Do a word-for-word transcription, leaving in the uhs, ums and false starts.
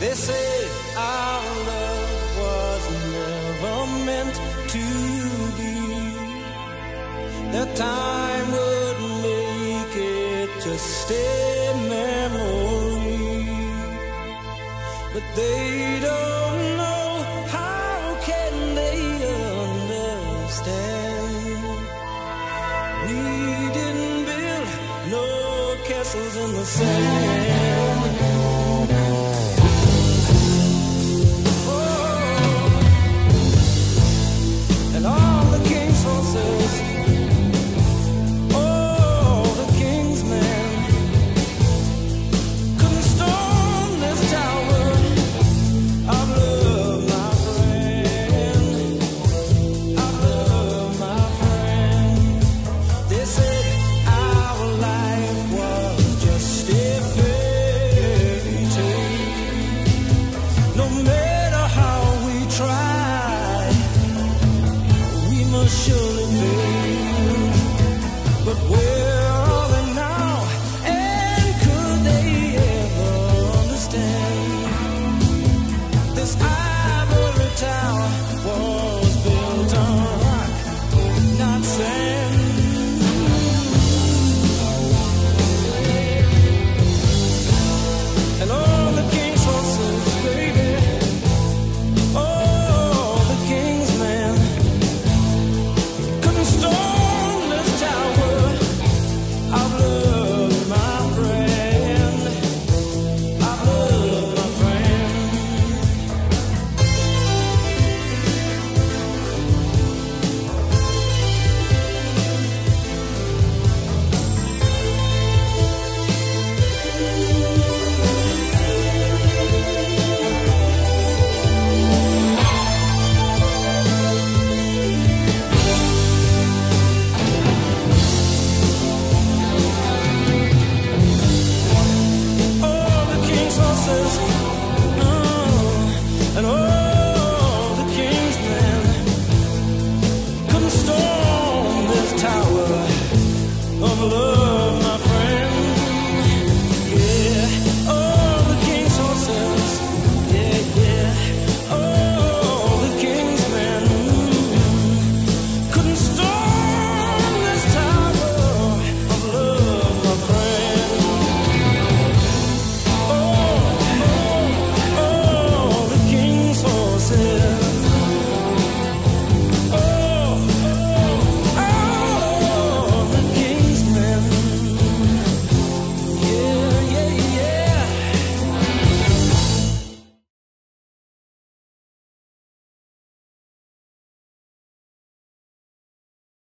They say our love was never meant to be, that time would make it just a memory. But they don't know, how can they understand? We didn't build no castles in the sand. Surely fail, but where are they now? And could they ever understand? This ivory tower was built on rock, not sand. And all the king's horses, baby, oh, the king's men, storm this tower of love, my friend, of love, my friend. Oh, the king's horses.